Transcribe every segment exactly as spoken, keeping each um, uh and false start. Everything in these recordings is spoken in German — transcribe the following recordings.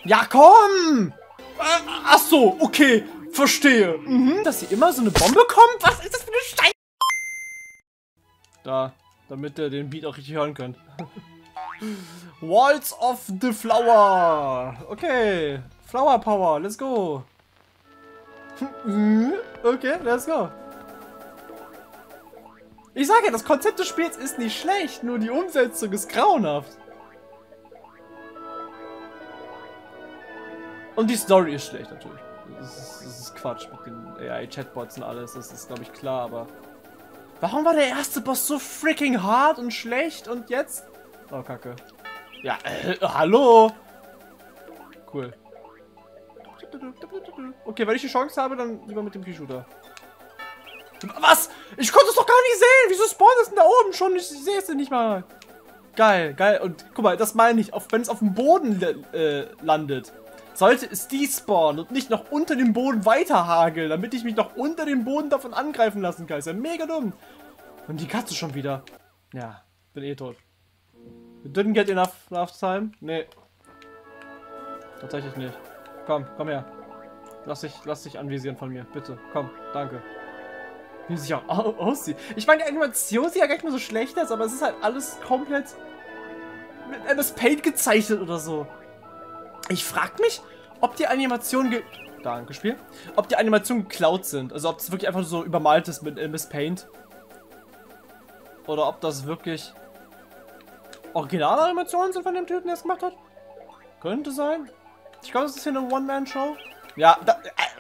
Ja, komm! Äh, ach so, okay. Verstehe. Mhm, dass hier immer so eine Bombe kommt? Was ist das für eine Stein... Da, damit ihr den Beat auch richtig hören könnt. Walls of the Flower. Okay. Flower Power, let's go. Okay, let's go. Ich sage ja, das Konzept des Spiels ist nicht schlecht, nur die Umsetzung ist grauenhaft. Und die Story ist schlecht natürlich. Das ist, das ist Quatsch mit den A I-Chatbots und alles, das ist glaube ich klar, aber... Warum war der erste Boss so freaking hart und schlecht und jetzt... Oh, Kacke. Ja, äh, hallo! Cool. Okay, wenn ich die Chance habe, dann lieber mit dem Key-Shooter. Was? Ich konnte es doch gar nicht sehen! Wieso spawnt es denn da oben schon? Ich sehe es denn nicht mal. Geil, geil. Und guck mal, das meine ich. Auch wenn es auf dem Boden äh, landet, sollte es despawnen und nicht noch unter dem Boden weiter hageln, damit ich mich noch unter dem Boden davon angreifen lassen kann. Ist ja mega dumm. Und die Katze schon wieder. Ja, bin eh tot. You didn't get enough last time? Nee. Tatsächlich nicht. Komm, komm her. Lass dich, lass dich anvisieren von mir. Bitte. Komm, danke. Wie sich auch aussieht. Ich meine, die Animation sieht ja gar nicht mehr so schlecht aus, aber es ist halt alles komplett mit M S Paint gezeichnet oder so. Ich frag mich, ob die Animationen ge... Danke, Spiel. Ob die Animationen geklaut sind. Also ob es wirklich einfach so übermalt ist mit M S Paint. Oder ob das wirklich Original-Animationen sind von dem Typen, der es gemacht hat. Könnte sein. Ich glaube, das ist hier eine One-Man-Show. Ja, da...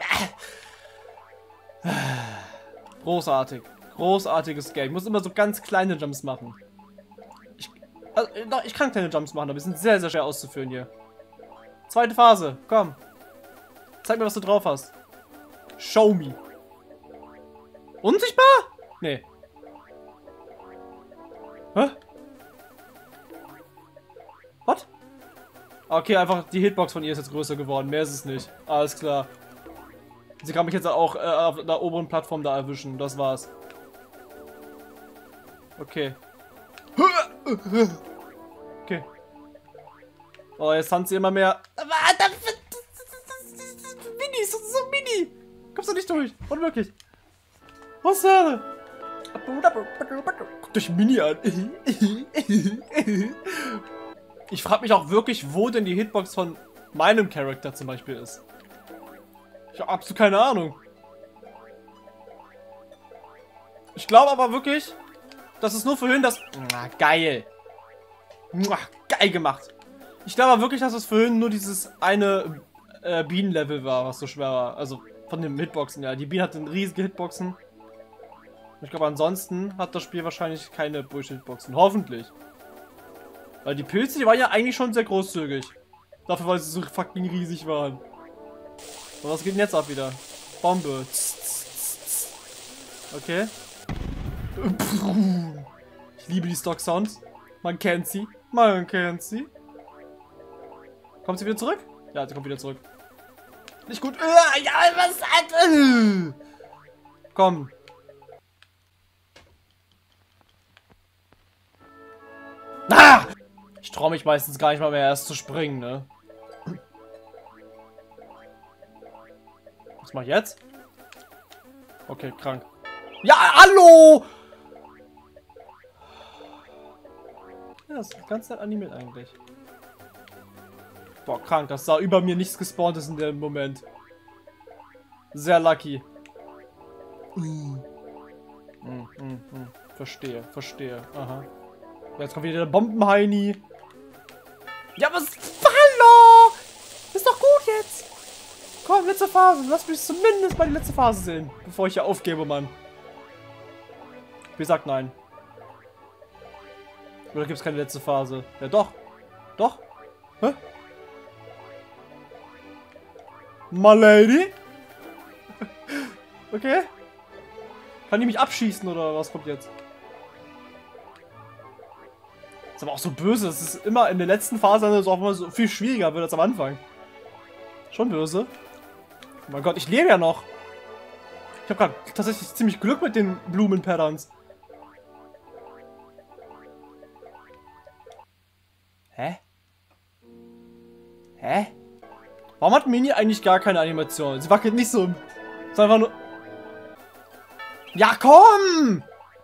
Großartig. Großartiges Game. Ich muss immer so ganz kleine Jumps machen. Ich, also, ich kann kleine Jumps machen, aber die sind sehr, sehr schwer auszuführen hier. Zweite Phase. Komm. Zeig mir, was du drauf hast. Show me. Unsichtbar? Nee. Hä? Was? Okay, einfach die Hitbox von ihr ist jetzt größer geworden. Mehr ist es nicht. Alles klar. Sie kann mich jetzt auch äh, auf der oberen Plattform da erwischen. Das war's. Okay. Okay. Oh, jetzt tanzt sie immer mehr. Mini, so, so mini. Kommst du nicht durch? Unmöglich. Was denn? Guckt euch Mini an. Ich frage mich auch wirklich, wo denn die Hitbox von meinem Charakter zum Beispiel ist. Ich habe absolut keine Ahnung. Ich glaube aber wirklich, dass es nur vorhin das... Ah, geil. Ah, geil gemacht. Ich glaube aber wirklich, dass es vorhin nur dieses eine äh, Bienenlevel war, was so schwer war. Also von den Hitboxen, ja. Die Biene hatte riesige Hitboxen. Ich glaube, ansonsten hat das Spiel wahrscheinlich keine Bullshit-Hitboxen. Hoffentlich. Weil die Pilze, die waren ja eigentlich schon sehr großzügig. Dafür, weil sie so fucking riesig waren. Und was geht denn jetzt ab wieder? Bombe. Okay. Ich liebe die Stock-Sounds. Man kennt sie. Man kennt sie. Kommt sie wieder zurück? Ja, sie kommt wieder zurück. Nicht gut. Ja, was hat... Komm. Ah! Ich traue mich meistens gar nicht mal mehr erst zu springen, ne? Was mach ich jetzt? Okay, krank. Ja, hallo! Ja, das ist ganz nett animiert eigentlich. Boah, krank, dass da über mir nichts gespawnt ist in dem Moment. Sehr lucky. Mm. Mm, mm, mm. Verstehe, verstehe. Aha. Jetzt kommt wieder der Bombenheini. Ja, was? Hallo! Ist doch gut jetzt. Komm, letzte Phase. Lass mich zumindest mal die letzte Phase sehen. Bevor ich hier aufgebe, Mann. Wie sagt nein? Oder gibt es keine letzte Phase? Ja, doch. Doch. Hä? My lady? Okay. Kann die mich abschießen oder was kommt jetzt? Ist aber auch so böse. Es ist immer in der letzten Phase so, auch immer so viel schwieriger wird als am Anfang. Schon böse. Oh mein Gott, ich lebe ja noch. Ich habe gerade tatsächlich ziemlich Glück mit den Blumenpatterns. Hä? Hä? Warum hat Mini eigentlich gar keine Animation? Sie wackelt nicht so. Es ist einfach nur... Ja, komm!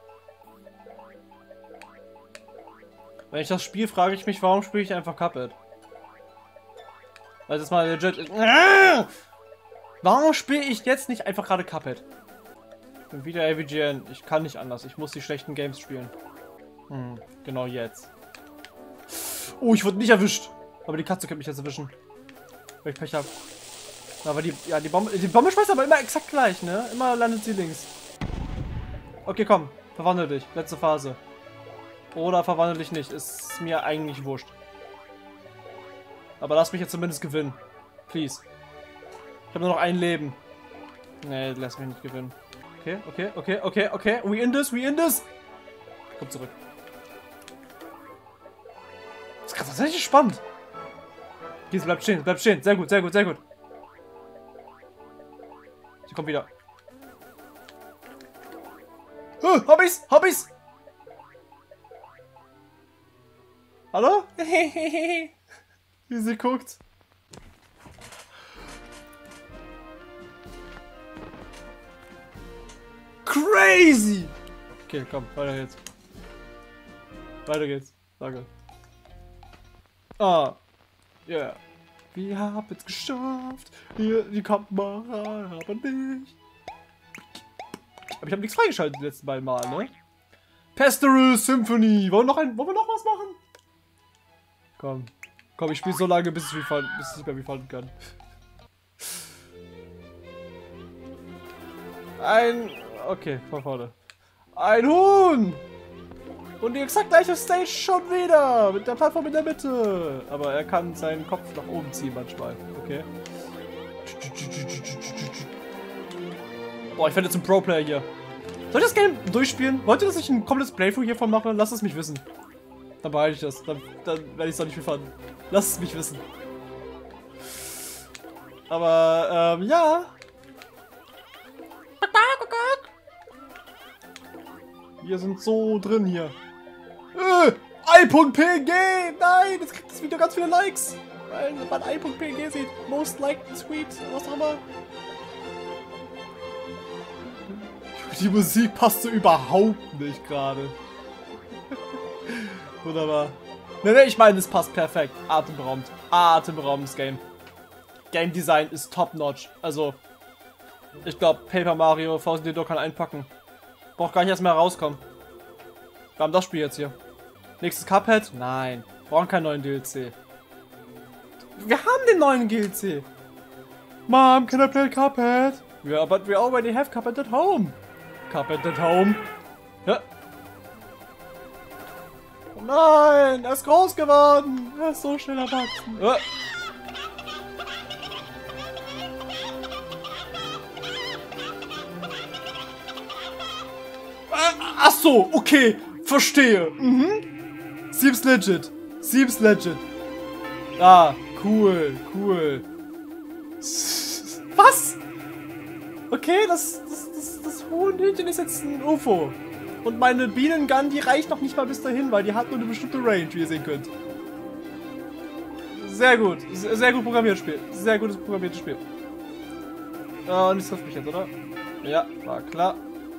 Wenn ich das spiele, frage ich mich, warum spiele ich einfach Cuphead? Weil das mal legit... Warum spiele ich jetzt nicht einfach gerade Cuphead? Ich bin wieder A V G N. Ich kann nicht anders. Ich muss die schlechten Games spielen. Hm, genau jetzt. Oh, ich wurde nicht erwischt. Aber die Katze könnte mich jetzt erwischen. Weil ich Pech habe. Aber die, ja, die Bombe, die Bombe schmeißt aber immer exakt gleich, ne? Immer landet sie links. Okay, komm. Verwandle dich. Letzte Phase. Oder verwandle dich nicht. Ist mir eigentlich wurscht. Aber lass mich jetzt zumindest gewinnen. Please. Ich habe nur noch ein Leben. Nee, lass mich nicht gewinnen. Okay, okay, okay, okay, okay. We in this, we in this. Komm zurück. Das ist gerade tatsächlich spannend. Kies, bleib stehen, bleib stehen. Sehr gut, sehr gut, sehr gut. Sie kommt wieder. Huh, hab ich's, hab ich's. Hallo? Wie sie guckt. Crazy! Okay, komm, weiter geht's. Weiter geht's. Danke. Ah. Ja. Yeah. Wir haben es geschafft. Wir, die Kamera haben nicht. Aber ich habe nichts freigeschaltet die letzten beiden Mal, ne? Pastoral Symphony. Wollen wir noch ein, wollen wir noch was machen? Komm. Komm, ich spiele so lange, bis ich, refund, bis ich nicht mehr refunden kann. Ein... Okay, von vorne. Ein Huhn! Und die exakt gleiche Stage schon wieder! Mit der Plattform in der Mitte! Aber er kann seinen Kopf nach oben ziehen manchmal. Okay. Boah, ich werde jetzt ein Pro-Player hier. Soll ich das Game durchspielen? Wollt ihr, dass ich ein komplettes Playthrough hiervon mache? Lasst es mich wissen. Dann behalte ich das. Dann, dann werde ich es doch nicht refunden. Lasst es mich wissen. Aber, ähm, ja. Wir sind so drin hier. Äh, i.png! Nein, jetzt kriegt das Video ganz viele Likes. Weil man i.png sieht. Most liked tweet, was auch immer. Die Musik passt so überhaupt nicht gerade. Wunderbar. Ne, ne, ich meine, es passt perfekt. Atemberaubend. Atemberaubendes Game. Game Design ist top notch. Also, ich glaube, Paper Mario Thousand Year Door kann einpacken. Braucht gar nicht erst mehr rauskommen. Wir haben das Spiel jetzt hier. Nächstes Cuphead? Nein. Brauchen keinen neuen D L C. Wir haben den neuen D L C. Mom, can I play Cuphead? Yeah, but we already have Cuphead at home. Cuphead at home. Ja. Oh nein, er ist groß geworden. Er ist so schnell erwachsen. Ja. Ach so, okay, verstehe. Mhm. Seems legit. Seems legit. Ah, cool, cool. Was? Okay, das, das, das, das Huhnhühnchen ist jetzt ein U F O. Und meine Bienengun, die reicht noch nicht mal bis dahin, weil die hat nur eine bestimmte Range, wie ihr sehen könnt. Sehr gut. Sehr gut programmiertes Spiel. Sehr gutes programmiertes Spiel. Und das trifft mich jetzt, oder? Ja, war klar.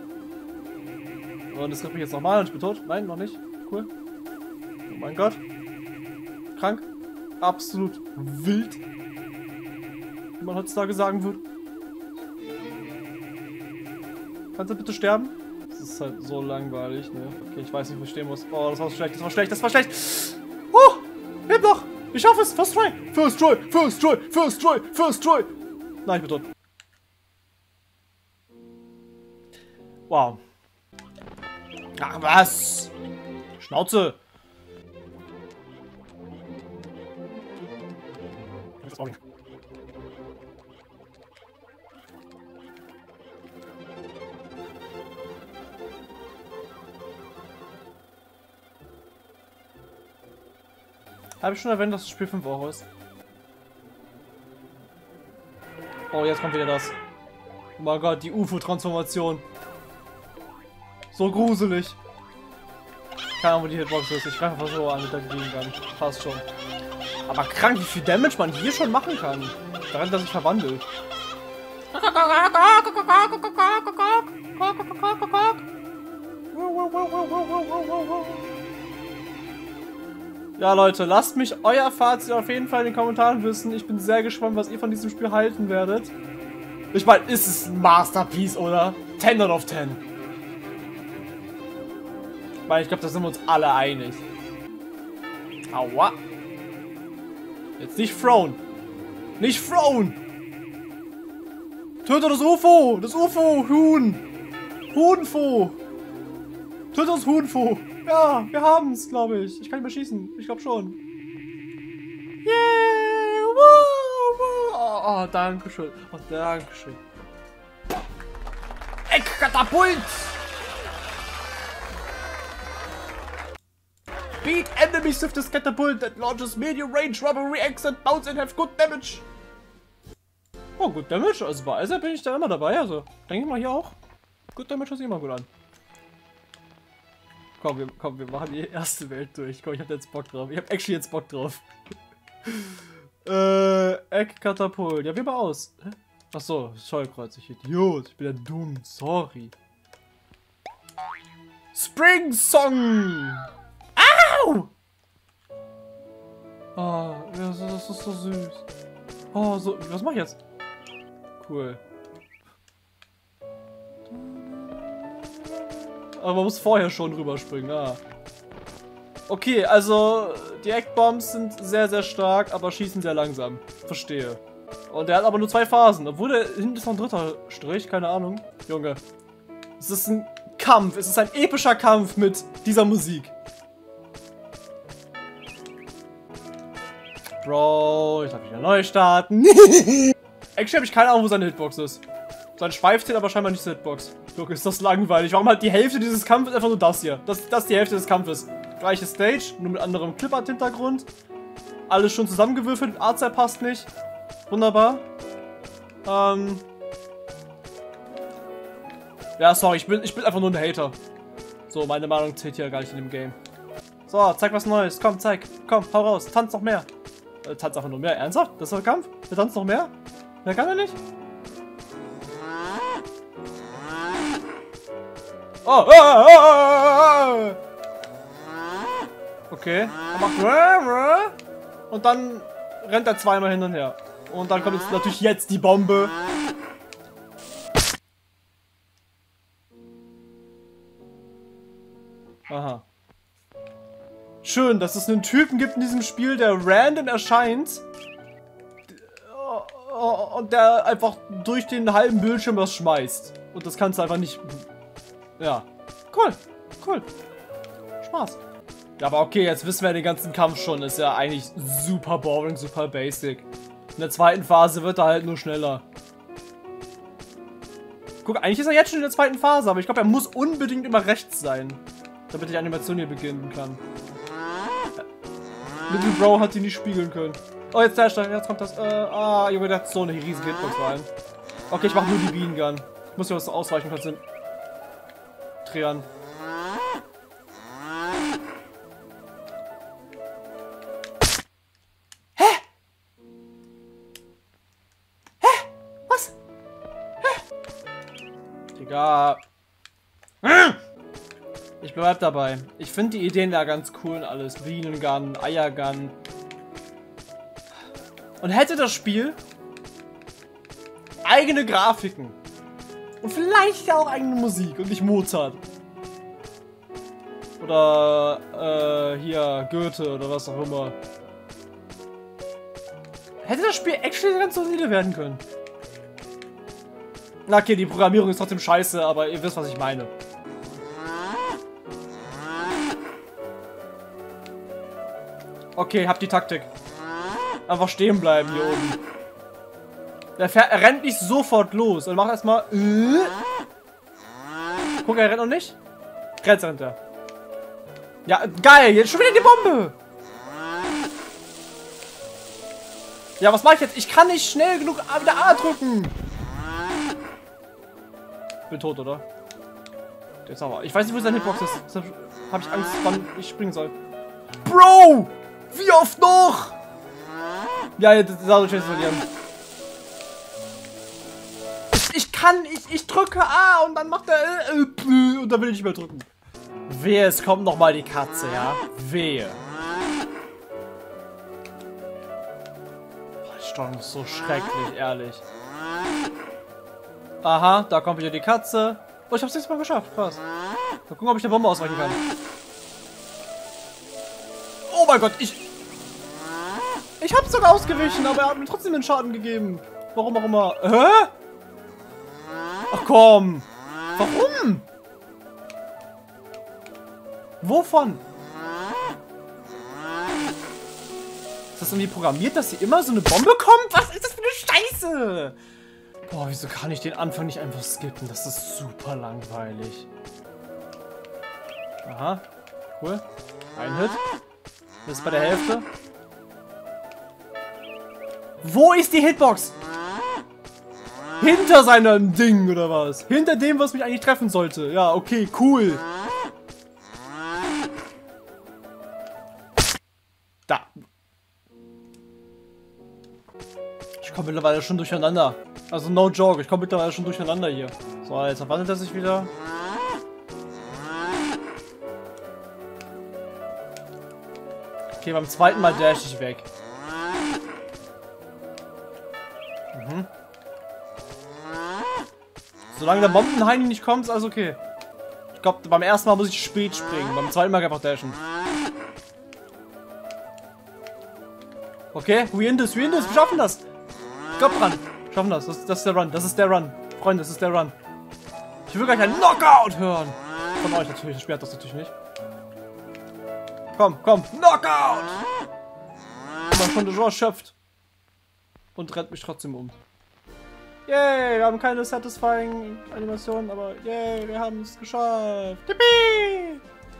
Und es trifft mich jetzt nochmal und ich bin tot. Nein, noch nicht. Cool. Oh mein Gott. Krank. Absolut wild. Wie man heutzutage sagen würde. Kannst du bitte sterben? Das ist halt so langweilig, ne? Okay, ich weiß nicht, wo ich stehen muss. Oh, das war so schlecht, das war schlecht, das war schlecht. Oh, lebt noch. Ich schaffe es. First try. First try. First try. First try. First try. Nein, ich bin tot. Wow. Ach, was? Schnauze. Habe ich schon erwähnt, dass das Spiel fünf Euro ist? Oh, jetzt kommt wieder das. Oh mein Gott, die U F O-Transformation. So gruselig. Keine Ahnung, wo die Hitbox ist. Ich greife einfach so an mit der Gegengang. Passt schon. Aber krank, wie viel Damage man hier schon machen kann. Da rennt er sich verwandelt. Ja, Leute, lasst mich euer Fazit auf jeden Fall in den Kommentaren wissen. Ich bin sehr gespannt, was ihr von diesem Spiel halten werdet. Ich meine, ist es ein Masterpiece, oder? ten out of ten. Ich meine, ich glaube, da sind wir uns alle einig. Aua. Jetzt nicht thrown. Nicht thrown. Töte das U F O. Das U F O. Huhn. Huhnfo. Töte das Huhnfo. Ja, wir haben es, glaube ich. Ich kann nicht mehr schießen. Ich glaube schon. Yeah. Wow, wow. Oh, oh, danke schön. Oh, danke schön. Eckkatapult. Beat enemies with this catapult that launches medium range rubber reacts and bounce and have good damage. Oh, good damage. Also bei Eiser bin ich da immer dabei. Also denke ich mal hier auch. Good damage ist immer gut an. Komm, wir, komm, wir machen die erste Welt durch. Komm, ich hab jetzt Bock drauf. Ich hab actually jetzt Bock drauf. äh, Eckkatapult. Ja, wie mal aus. Hä? Achso, Scheukreuz, ich Idiot. Ich bin ja dumm. Sorry. Spring Song. Au! Oh, das ist, das ist so süß. Oh, so. Was mach ich jetzt? Cool. Aber man muss vorher schon rüberspringen, ah. Okay, also die Eckbombs sind sehr, sehr stark, aber schießen sehr langsam. Verstehe. Und der hat aber nur zwei Phasen, obwohl der hinten ist noch ein dritter Strich, keine Ahnung. Junge. Es ist ein Kampf, es ist ein epischer Kampf mit dieser Musik. Bro, ich darf wieder neu starten. Actually habe ich keine Ahnung, wo seine Hitbox ist. Sein Schweif zählt aber scheinbar nicht zur Hitbox. Guck, ist das langweilig. Warum halt die Hälfte dieses Kampfes einfach nur das hier? Das, das ist die Hälfte des Kampfes. Gleiche Stage, nur mit anderem Clipart-Hintergrund. Alles schon zusammengewürfelt. Artstyle passt nicht. Wunderbar. Ähm. Ja, sorry, ich bin, ich bin einfach nur ein Hater. So, meine Meinung zählt hier gar nicht in dem Game. So, zeig was Neues. Komm, zeig. Komm, hau raus. Tanz noch mehr. Äh, tanz einfach nur mehr. Ernsthaft? Das ist der Kampf? Der tanzt noch mehr? Mehr kann er nicht? Oh, oh, oh, oh, oh. Okay. Er macht und dann rennt er zweimal hin und her. Und dann kommt jetzt natürlich jetzt die Bombe. Aha. Schön, dass es einen Typen gibt in diesem Spiel, der random erscheint. Und der einfach durch den halben Bildschirm was schmeißt. Und das kannst du einfach nicht... Ja. Cool. Cool. Spaß. Ja, aber okay, jetzt wissen wir den ganzen Kampf schon. Ist ja eigentlich super boring, super basic. In der zweiten Phase wird er halt nur schneller. Guck, eigentlich ist er jetzt schon in der zweiten Phase, aber ich glaube, er muss unbedingt immer rechts sein. Damit die Animation hier beginnen kann. Little Bro hat die nicht spiegeln können. Oh, jetzt, jetzt kommt das. Äh, ah, Junge, der hat so eine riesige Hitbox rein. Okay, ich mach nur die Bienen Gun. Ich muss mir was ausweichen konzentrieren. Hä? Hä? Was? Hä? Digga. Ich bleib dabei. Ich finde die Ideen da ganz cool und alles. Bienengun, Eiergun. Und hätte das Spiel eigene Grafiken und vielleicht ja auch eigene Musik und nicht Mozart. Oder äh, hier Goethe oder was auch immer. Hätte das Spiel actually ganz solide werden können. Na okay, die Programmierung ist trotzdem scheiße, aber ihr wisst, was ich meine. Okay, hab die Taktik. Einfach stehen bleiben hier oben. Der fährt, er rennt nicht sofort los. Und macht erstmal. Äh. Guck, er rennt noch nicht. Jetzt rennt er. Ja, geil. Jetzt schon wieder die Bombe. Ja, was mache ich jetzt? Ich kann nicht schnell genug wieder A drücken. Bin tot, oder? Jetzt aber. Ich weiß nicht, wo seine Hitbox ist. Deshalb habe ich Angst, wann ich springen soll. Bro! Wie oft noch? Ja, jetzt dadurch jetzt verlieren. Ich kann, ich, ich drücke A und dann macht er äh, äh, und dann will ich nicht mehr drücken. Wehe, es kommt nochmal die Katze, ja? Wehe. Boah, die Steuerung ist so schrecklich, ehrlich. Aha, da kommt wieder die Katze. Oh, ich hab's jetzt mal geschafft, krass. Mal gucken, ob ich der Bombe ausweichen kann. Oh mein Gott, ich... Ich hab's sogar ausgewichen, aber er hat mir trotzdem den Schaden gegeben. Warum auch immer. Hä? Ach komm. Warum? Wovon? Ist das irgendwie programmiert, dass hier immer so eine Bombe kommt? Was ist das für eine Scheiße? Boah, wieso kann ich den Anfang nicht einfach skippen? Das ist super langweilig. Aha. Cool. Ein Hit. Das ist bei der Hälfte. Wo ist die Hitbox? Hinter seinem Ding, oder was? Hinter dem, was mich eigentlich treffen sollte. Ja, okay, cool. Da. Ich komme mittlerweile schon durcheinander. Also no joke, ich komme mittlerweile schon durcheinander hier. So, jetzt verwandelt er sich wieder. Okay, beim zweiten Mal dash ich weg. Mhm. Solange der Bombenheini nicht kommt, ist alles okay. Ich glaube, beim ersten Mal muss ich spät springen, beim zweiten Mal einfach dashen. Okay, we in this, we in this, wir schaffen das. Ich glaube dran. Wir schaffen das. das. Das ist der Run, das ist der Run. Freunde, das ist der Run. Ich will gleich einen Knockout hören. Von euch natürlich, das Spiel hat das natürlich nicht. Komm, komm, Knockout! Man konnte schon erschöpft. Und rennt mich trotzdem um. Yay, wir haben keine satisfying Animation, aber yay, wir haben es geschafft. Yippie!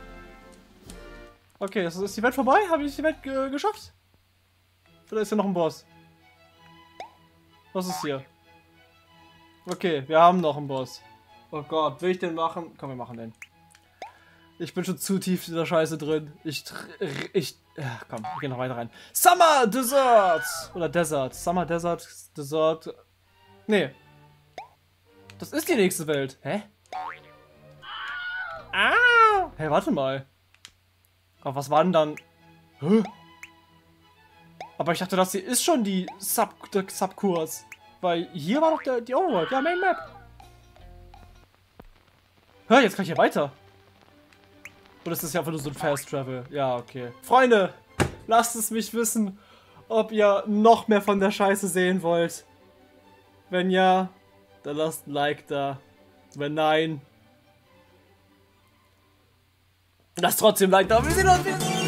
Okay, ist, ist die Welt vorbei? Habe ich die Welt ge geschafft? Oder ist hier noch ein Boss? Was ist hier? Okay, wir haben noch einen Boss. Oh Gott, will ich den machen? Komm, wir machen den. Ich bin schon zu tief in der Scheiße drin. Ich... ich ja, komm, wir gehen noch weiter rein. Summer Desert! Oder Desert. Summer Desert, Desert... Nee. Das ist die nächste Welt. Hä? Ah! Hey, warte mal. Aber was war denn dann... Hä? Aber ich dachte, das hier ist schon die Sub der Subkurs. Weil hier war doch der, die Overworld. Ja, Main Map. Hä, jetzt kann ich hier weiter. Oder ist das ja einfach nur so ein Fast Travel? Ja, okay. Freunde, lasst es mich wissen, ob ihr noch mehr von der Scheiße sehen wollt. Wenn ja, dann lasst ein Like da. Wenn nein, lasst trotzdem ein Like da. Wir sehen uns wieder.